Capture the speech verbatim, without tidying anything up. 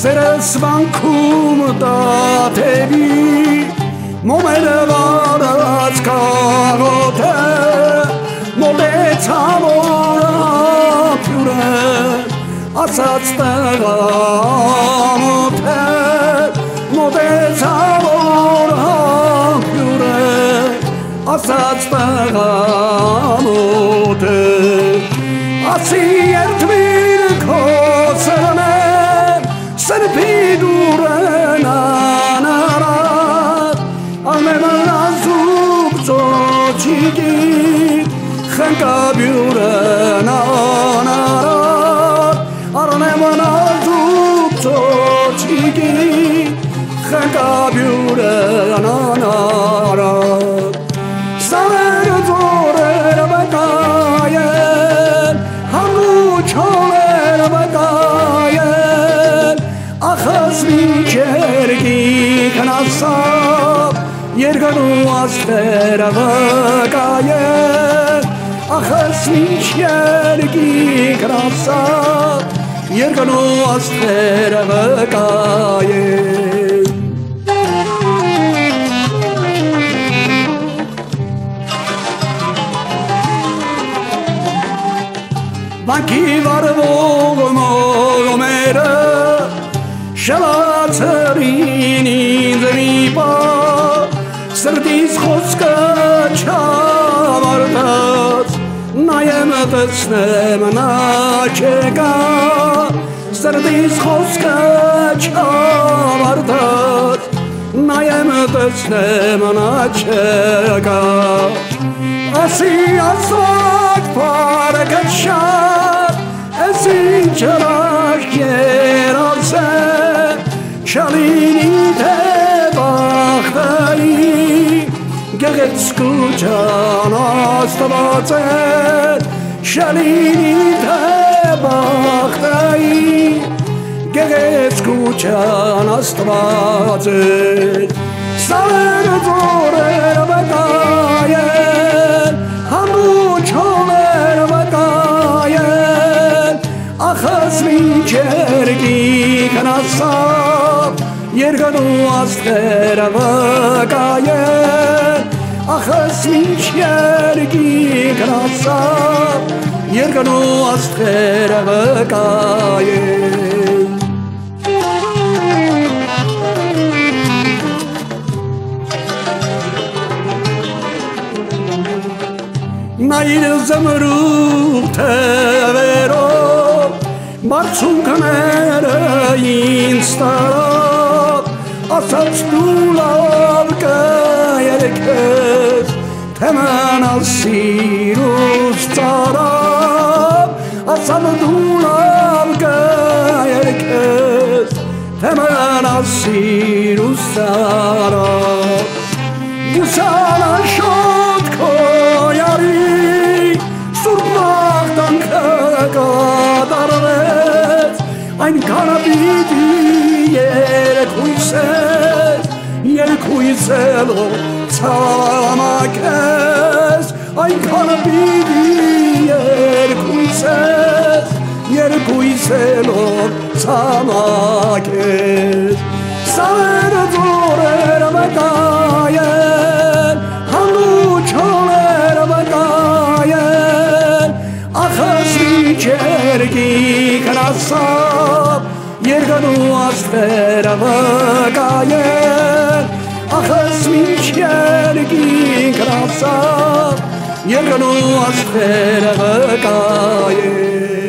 Սրսվանքում դատերի մոմերը վարած կաղոթը մոտեցավ օրապյուրը ասաց տղամոթը մոտեցավ օրապյուրը ասաց տղամոթը ասի երդվիր քո սրնը Սրբի դուրն անարատ Ամենն ազուկ ծոչիկի Խնկաբյուրն անարատ Արնեմն ազուկ ծոչիկի Խնկաբյուրն անարատ Սարեր ձորեր վկայեն Համու չոլեր վկայեն Ախս մինչերգի կնասավ Երգնու աստերը վկայեն Ախս մինչերգի կնասավ Երգնու աստերը վկայեն Վանքի վարվող մողմերը Շլացրին ինձ մի պա Սրտիս խոսքը չավարտած Նայեմ տեսնեմ նա չեկա Սրտիս խոսքը չավարտած Նայեմ տեսնեմ նա չեկա Ասի ասված պարը շատ Ես ինչ ռախ երաս է Շալինի թե բախտայի Գեղեցկու ճան աստված է Շալինի թե բախտայի Գեղեցկու ճան աստված է Սարերը ձորեր վկայեն Համու չոլեր վկայեն Ախս մինչերգի կնասավ Երգնու աստղերը վկայեն Ախս մինչերգի կնասավ Երգնու աստղերը վկայեն Նայր զմրուկ թևերով Բարձունքները ինձ տարավ Ասաց դու լավ կերքես Թե մնալ սիրուս ծարավ Ասաց դու լավ կերքես Թե մնալ սիրուս ծարավ Գուսան աշոտ քոյարի Սուրբ մաղթանքը կատարվեց Այնքան պիտի երգույսես Երգույսելով ցամաքես Այնքան պիտի երգույսես Երգույսելով ցամաքես Սարերը ձորեր վկայեն Համու չոլեր վկայեն Ախս մինչերգի կնասավ Երգնու աստղերը վկայեն Ախս մինչերգի կնասավ Երգնու աստղերը վկայեն